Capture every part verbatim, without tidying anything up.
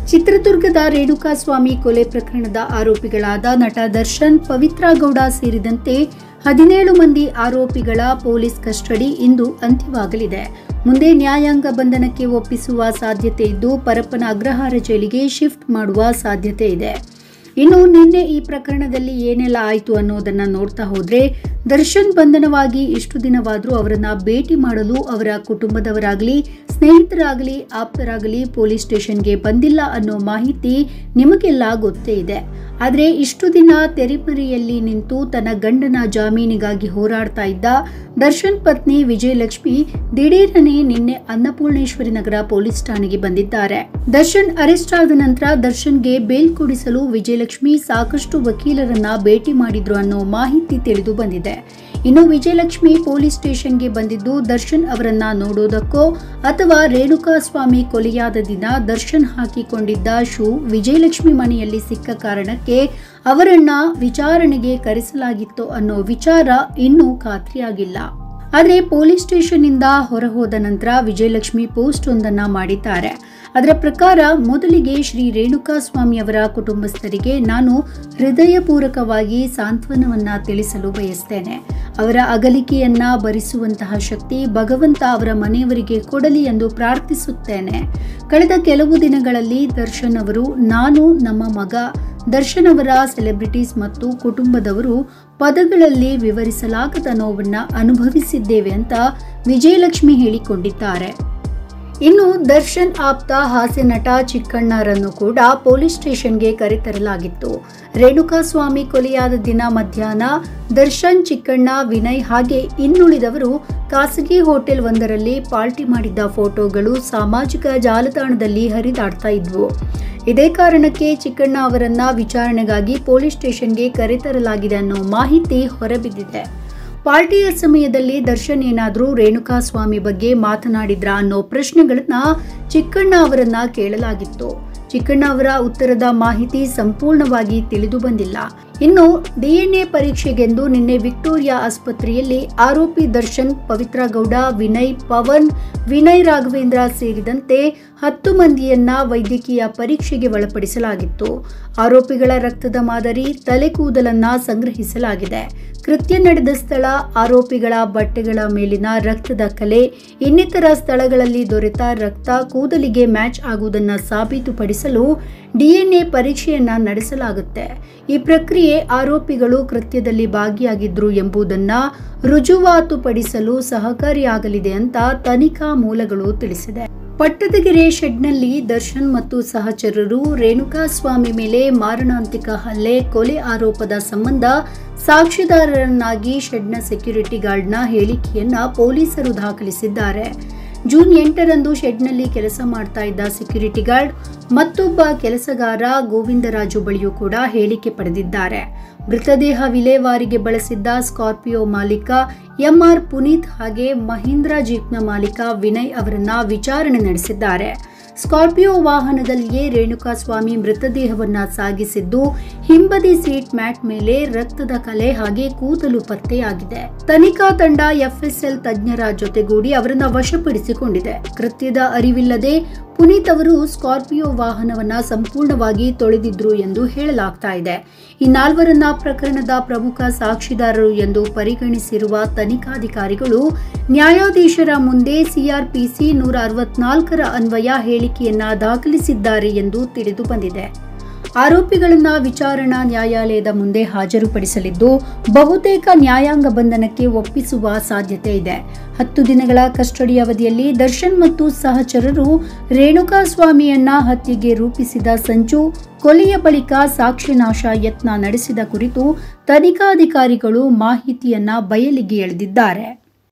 ಚಿತ್ರದುರ್ಗದ ರೇಣುಕಾಸ್ವಾಮಿ ಕೊಲೆ ಪ್ರಕರಣದ ಆರೋಪಿಗಳಾದ ನಟ ದರ್ಶನ್, ಪವಿತ್ರ ಗೌಡ ಸೇರಿದಂತೆ ಹದಿನೇಳು ಮಂದಿ ಆರೋಪಿಗಳ ಪೊಲೀಸ್ ಕಸ್ಟಡಿ ಇಂದು ಅಂತ್ಯವಾಗಲಿದೆ. ಮುಂದೆ ನ್ಯಾಯಾಂಗ ಬಂಧನಕ್ಕೆ ಒಪ್ಪಿಸುವ ಸಾಧ್ಯತೆ ಇದ್ದು, ಪರಪ್ಪನ ಅಗ್ರಹಾರ ಜೈಲಿಗೆ ಶಿಫ್ಟ್ ಮಾಡುವ ಸಾಧ್ಯತೆ ಇದೆ. ಇನ್ನು ನಿನ್ನೆ ಈ ಪ್ರಕರಣದಲ್ಲಿ ಏನೆಲ್ಲ ಆಯಿತು ಅನ್ನೋದನ್ನ ನೋಡ್ತಾ ಹೋದ್ರೆ, ದರ್ಶನ್ ಬಂಧನವಾಗಿ ಇಷ್ಟು ದಿನವಾದರೂ ಅವರನ್ನ ಭೇಟಿ ಮಾಡಲು ಅವರ ಕುಟುಂಬದವರಾಗಲಿ, ಸ್ನೇಹಿತರಾಗಲಿ, ಆಪ್ತರಾಗಲಿ ಪೊಲೀಸ್ ಸ್ಟೇಷನ್ಗೆ ಬಂದಿಲ್ಲ ಅನ್ನೋ ಮಾಹಿತಿ ನಿಮಗೆಲ್ಲ ಗೊತ್ತೇ ಇದೆ. ಆದರೆ ಇಷ್ಟು ದಿನ ತೆರೆಮರೆಯಲ್ಲಿ ನಿಂತು ತನ್ನ ಗಂಡನ ಜಾಮೀನಿಗಾಗಿ ಹೋರಾಡ್ತಾ ಇದ್ದ ದರ್ಶನ್ ಪತ್ನಿ ವಿಜಯಲಕ್ಷ್ಮಿ ದಿಢೀರನೆ ನಿನ್ನೆ ಅನ್ನಪೂರ್ಣೇಶ್ವರಿ ನಗರ ಪೊಲೀಸ್ ಠಾಣೆಗೆ ಬಂದಿದ್ದಾರೆ. ದರ್ಶನ್ ಅರೆಸ್ಟ್ ಆದ ನಂತರ ದರ್ಶನ್ಗೆ ಬೇಲ್ ಕೊಡಿಸಲು ವಿಜಯಲಕ್ಷ್ಮಿ ಸಾಕಷ್ಟು ವಕೀಲರನ್ನ ಭೇಟಿ ಮಾಡಿದ್ರು ಅನ್ನೋ ಮಾಹಿತಿ ತಿಳಿದು ಬಂದಿದೆ. ಇನ್ನು ವಿಜಯಲಕ್ಷ್ಮಿ ಪೊಲೀಸ್ ಸ್ಟೇಷನ್ಗೆ ಬಂದಿದ್ದು ದರ್ಶನ್ ಅವರನ್ನ ನೋಡೋದಕ್ಕೋ ಅಥವಾ ರೇಣುಕಾಸ್ವಾಮಿ ಕೊಲೆಯಾದ ದಿನ ದರ್ಶನ್ ಹಾಕಿಕೊಂಡಿದ್ದ ಶೂ ವಿಜಯಲಕ್ಷ್ಮಿ ಮನೆಯಲ್ಲಿ ಸಿಕ್ಕ ಕಾರಣಕ್ಕೆ ಅವರನ್ನ ವಿಚಾರಣೆಗೆ ಕರೆಸಲಾಗಿತ್ತು ಅನ್ನೋ ವಿಚಾರ ಇನ್ನೂ ಖಾತ್ರಿಯಾಗಿಲ್ಲ. ಆದರೆ ಪೊಲೀಸ್ ಸ್ಟೇಷನ್ ಇಂದ ಹೊರಹೋದ ನಂತರ ವಿಜಯಲಕ್ಷ್ಮಿ ಪೋಸ್ಟ್ ಒಂದನ್ನ ಮಾಡಿದ್ದಾರೆ. ಅದರ ಪ್ರಕಾರ, ಮೊದಲಿಗೆ ಶ್ರೀ ರೇಣುಕಾಸ್ವಾಮಿ ಅವರ ಕುಟುಂಬಸ್ಥರಿಗೆ ನಾನು ಹೃದಯಪೂರ್ವಕವಾಗಿ ಸಾಂತ್ವನವನ್ನ ತಿಳಿಸಲು ಬಯಸ್ತೇನೆ. ಅವರ ಅಗಲಿಕೆಯನ್ನ ಭರಿಸುವಂತಹ ಶಕ್ತಿ ಭಗವಂತ ಅವರ ಮನೆಯವರಿಗೆ ಕೊಡಲಿ ಎಂದು ಪ್ರಾರ್ಥಿಸುತ್ತೇನೆ. ಕಳೆದ ಕೆಲವು ದಿನಗಳಲ್ಲಿ ದರ್ಶನ್ ಅವರು, ನಾನು, ನಮ್ಮ ಮಗ ದರ್ಶನ್ ಅವರ ಸೆಲೆಬ್ರಿಟೀಸ್ ಮತ್ತು ಕುಟುಂಬದವರು ಪದಗಳಲ್ಲಿ ವಿವರಿಸಲಾಗದ ನೋವನ್ನ ಅನುಭವಿಸಿದ್ದೇವೆ ಅಂತ ವಿಜಯಲಕ್ಷ್ಮಿ ಹೇಳಿಕೊಂಡಿದ್ದಾರೆ. ಇನ್ನು ದರ್ಶನ್ ಆಪ್ತ ಹಾಸ್ಯ ನಟ ಚಿಕ್ಕಣ್ಣರನ್ನು ಕೂಡ ಪೊಲೀಸ್ ಸ್ಟೇಷನ್ಗೆ ಕರೆತರಲಾಗಿತ್ತು. ರೇಣುಕಾಸ್ವಾಮಿ ಕೊಲೆಯಾದ ದಿನ ಮಧ್ಯಾಹ್ನ ದರ್ಶನ್, ಚಿಕ್ಕಣ್ಣ, ವಿನಯ್ ಹಾಗೆ ಇನ್ನುಳಿದವರು ಖಾಸಗಿ ಹೋಟೆಲ್ ಒಂದರಲ್ಲಿ ಪಾರ್ಟಿ ಮಾಡಿದ್ದ ಫೋಟೋಗಳು ಸಾಮಾಜಿಕ ಜಾಲತಾಣದಲ್ಲಿ ಹರಿದಾಡ್ತಾ ಇದ್ವು. ಇದೇ ಕಾರಣಕ್ಕೆ ಚಿಕ್ಕಣ್ಣ ಅವರನ್ನ ವಿಚಾರಣೆಗಾಗಿ ಪೊಲೀಸ್ ಸ್ಟೇಷನ್ಗೆ ಕರೆತರಲಾಗಿದೆ ಅನ್ನೋ ಮಾಹಿತಿ ಹೊರಬಿದ್ದಿದೆ. ಪಾರ್ಟಿಯ ಸಮಯದಲ್ಲಿ ದರ್ಶನ್ ಏನಾದರೂ ರೇಣುಕಾಸ್ವಾಮಿ ಬಗ್ಗೆ ಮಾತನಾಡಿದ್ರಾ ಅನ್ನೋ ಪ್ರಶ್ನೆಗಳನ್ನ ಚಿಕ್ಕಣ್ಣ ಅವರನ್ನ ಕೇಳಲಾಗಿತ್ತು. ಚಿಕ್ಕಣ್ಣ ಅವರ ಉತ್ತರದ ಮಾಹಿತಿ ಸಂಪೂರ್ಣವಾಗಿ ತಿಳಿದು ಬಂದಿಲ್ಲ. ಇನ್ನು ಡಿಎನ್ಎ ಪರೀಕ್ಷೆಗೆಂದು ನಿನ್ನೆ ವಿಕ್ಟೋರಿಯಾ ಆಸ್ಪತ್ರೆಯಲ್ಲಿ ಆರೋಪಿ ದರ್ಶನ್, ಪವಿತ್ರ ಗೌಡ, ವಿನಯ್, ಪವನ್, ವಿನಯ್ ರಾಘವೇಂದ್ರ ಸೇರಿದಂತೆ ಹತ್ತು ಮಂದಿಯನ್ನ ವೈದ್ಯಕೀಯ ಪರೀಕ್ಷೆಗೆ ಒಳಪಡಿಸಲಾಗಿತ್ತು. ಆರೋಪಿಗಳ ರಕ್ತದ ಮಾದರಿ, ತಲೆ ಕೂದಲನ್ನ ಸಂಗ್ರಹಿಸಲಾಗಿದೆ. ಕೃತ್ಯ ನಡೆದ ಸ್ಥಳ, ಆರೋಪಿಗಳ ಬಟ್ಟೆಗಳ ಮೇಲಿನ ರಕ್ತದ ಕಲೆ, ಇನ್ನಿತರ ಸ್ಥಳಗಳಲ್ಲಿ ದೊರೆತ ರಕ್ತ ಕೂದಲಿಗೆ ಮ್ಯಾಚ್ ಆಗುವುದನ್ನು ಸಾಬೀತುಪಡಿಸಲು ಡಿಎನ್ಎ ಪರೀಕ್ಷೆಯನ್ನ ನಡೆಸಲಾಗುತ್ತೆ. ಈ ಪ್ರಕ್ರಿಯೆ ಆರೋಪಿಗಳು ಕೃತ್ಯದಲ್ಲಿ ಭಾಗಿಯಾಗಿದ್ರು ಎಂಬುದನ್ನ ರುಜುವಾತುಪಡಿಸಲು ಸಹಕಾರಿಯಾಗಲಿದೆ ಅಂತ ತನಿಖಾ ಮೂಲಗಳು ತಿಳಿಸಿದೆ. ಪಟ್ಟದಗೆರೆ ಶೆಡ್ನಲ್ಲಿ ದರ್ಶನ್ ಮತ್ತು ಸಹಚರರು ರೇಣುಕಾಸ್ವಾಮಿ ಮೇಲೆ ಮಾರಣಾಂತಿಕ ಹಲ್ಲೆ, ಕೊಲೆ ಆರೋಪದ ಸಂಬಂಧ ಸಾಕ್ಷಿದಾರರನ್ನಾಗಿ ಶೆಡ್ನ ಸೆಕ್ಯೂರಿಟಿ ಗಾರ್ಡ್ನ ಹೇಳಿಕೆಯನ್ನ ಪೊಲೀಸರು ದಾಖಲಿಸಿದ್ದಾರೆ. ಜೂನ್ ಎಂಟರಂದು ಶೆಡ್ನಲ್ಲಿ ಕೆಲಸ ಮಾಡ್ತಾ ಇದ್ದ ಸೆಕ್ಯೂರಿಟಿ ಗಾರ್ಡ್ ಮತ್ತೊಬ್ಬ ಕೆಲಸಗಾರ ಗೋವಿಂದರಾಜು ಬಳಿಯೂ ಕೂಡ ಹೇಳಿಕೆ ಪಡೆದಿದ್ದಾರೆ. ಮೃತದೇಹ ವಿಲೇವಾರಿಗೆ ಬಳಸಿದ್ದ ಸ್ಕಾರ್ಪಿಯೋ ಮಾಲೀಕ ಎಂಆರ್ ಪುನೀತ್ ಹಾಗೆ ಮಹೀಂದ್ರ ಜೀಪ್ನ ಮಾಲೀಕ ವಿನಯ್ ಅವರನ್ನ ವಿಚಾರಣೆ ನಡೆಸಿದ್ದಾರೆ. ಸ್ಕಾರ್ಪಿಯೋ ವಾಹನದಲ್ಲಿಯೇ ರೇಣುಕಾಸ್ವಾಮಿ ಮೃತದೇಹವನ್ನ ಸಾಗಿಸಿದ್ದು, ಹಿಂಬದಿ ಸೀಟ್ ಮ್ಯಾಟ್ ಮೇಲೆ ರಕ್ತದ ಕಲೆ ಹಾಗೆ ಕೂದಲು ಪತ್ತೆಯಾಗಿದೆ. ತನಿಖಾ ತಂಡ ಎಫ್ಎಸ್ಎಲ್ ತಜ್ಞರ ಜೊತೆಗೂಡಿ ಅವರನ್ನ ವಶಪಡಿಸಿಕೊಂಡಿದೆ. ಕೃತ್ಯದ ಅರಿವಿಲ್ಲದೆ ಪುನೀತ್ ಅವರು ಸ್ಕಾರ್ಪಿಯೋ ವಾಹನವನ್ನ ಸಂಪೂರ್ಣವಾಗಿ ತೊಳೆದಿದ್ರು ಎಂದು ಹೇಳಲಾಗ್ತಾ ಇದೆ. ಈ ನಾಲ್ವರನ್ನ ಪ್ರಕರಣದ ಪ್ರಮುಖ ಸಾಕ್ಷಿದಾರರು ಎಂದು ಪರಿಗಣಿಸಿರುವ ತನಿಖಾಧಿಕಾರಿಗಳು ನ್ಯಾಯಾಧೀಶರ ಮುಂದೆ ಸಿಆರ್ಪಿಸಿ ನೂರ ಅರವತ್ನಾಲ್ಕರ ಅನ್ವಯ ಹೇಳಿಕೆಯನ್ನ ದಾಖಲಿಸಿದ್ದಾರೆ ಎಂದು ತಿಳಿದು ಬಂದಿದೆ. ಆರೋಪಿಗಳನ್ನ ವಿಚಾರಣಾ ನ್ಯಾಯಾಲಯದ ಮುಂದೆ ಹಾಜರುಪಡಿಸಲಿದ್ದು, ಬಹುತೇಕ ನ್ಯಾಯಾಂಗ ಬಂಧನಕ್ಕೆ ಒಪ್ಪಿಸುವ ಸಾಧ್ಯತೆ ಇದೆ. ಹತ್ತು ದಿನಗಳ ಕಸ್ಟಡಿ ಅವಧಿಯಲ್ಲಿ ದರ್ಶನ್ ಮತ್ತು ಸಹಚರರು ರೇಣುಕಾಸ್ವಾಮಿಯನ್ನ ಹತ್ಯೆಗೆ ರೂಪಿಸಿದ ಸಂಚು, ಕೊಲೆಯ ಬಳಿಕ ಸಾಕ್ಷ್ಯನಾಶ ಯತ್ನ ನಡೆಸಿದ ಕುರಿತು ತನಿಖಾಧಿಕಾರಿಗಳು ಮಾಹಿತಿಯನ್ನ ಬಯಲಿಗೆ ಎಳೆದಿದ್ದಾರೆ.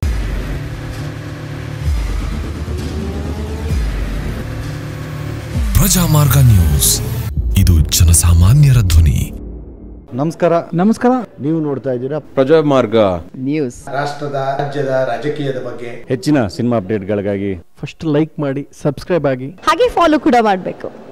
ಪ್ರಜಾಮಾರ್ಗ ನ್ಯೂಸ್, ಇದು ಜನಸಾಮಾನ್ಯರ ಧ್ವನಿ. ನಮಸ್ಕಾರ ನಮಸ್ಕಾರ ನೀವು ನೋಡ್ತಾ ಇದ್ದೀರಾ ಪ್ರಜಾಮಾರ್ಗ ನ್ಯೂಸ್. ರಾಷ್ಟ್ರದ ರಾಜ್ಯದ ರಾಜಕೀಯದ ಬಗ್ಗೆ ಹೆಚ್ಚಿನ ಸಿನಿಮಾ ಅಪ್ಡೇಟ್ಗಳಿಗಾಗಿ ಫಸ್ಟ್ ಲೈಕ್ ಮಾಡಿ, ಸಬ್ಸ್ಕ್ರೈಬ್ ಆಗಿ, ಹಾಗೆ ಫಾಲೋ ಕೂಡ ಮಾಡಬೇಕು.